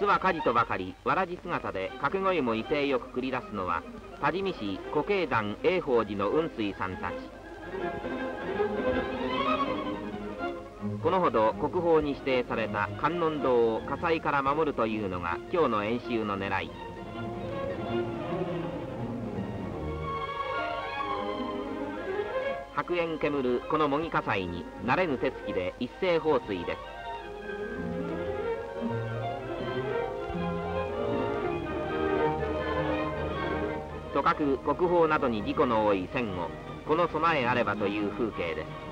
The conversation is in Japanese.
は火事とばかりわらじ姿で掛け声も威勢よく繰り出すのは多治見市古慶団永宝寺の雲水さんたち。このほど国宝に指定された観音堂を火災から守るというのが今日の演習の狙い。白煙煙るこの模擬火災に慣れぬ手つきで一斉放水です。とかく国宝などに事故の多い戦後、この備えあればという風景です。